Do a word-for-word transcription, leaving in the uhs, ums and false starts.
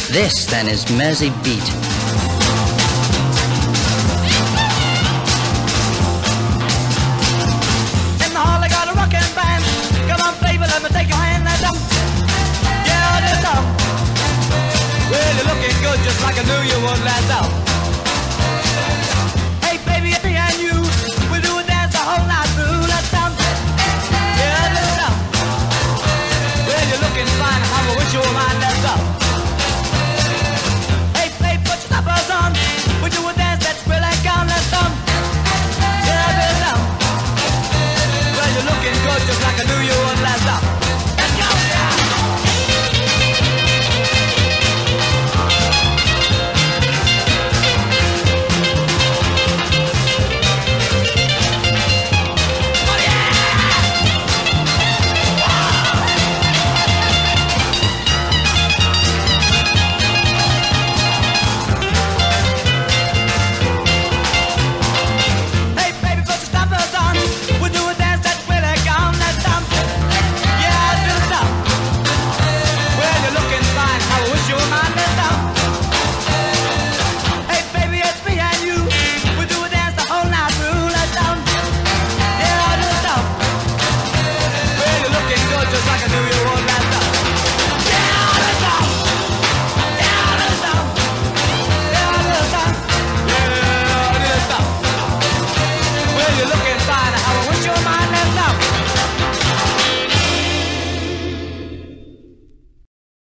This, then, is Mersey Beat. In the hall I got a rockin' band. Come on, baby, let me take your hand now, dump. Yeah, this dump. Well, you're looking good, just like I knew you would, lad, dump.